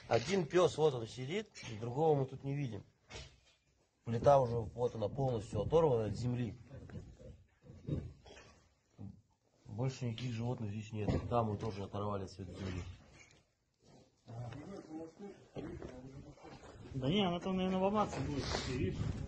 Один пес, вот он сидит, другого мы тут не видим. Плита уже, вот она полностью оторвана от земли. Больше никаких животных здесь нет. Там мы тоже оторвали от земли. Да не, она там, наверное, ломаться будет, видишь?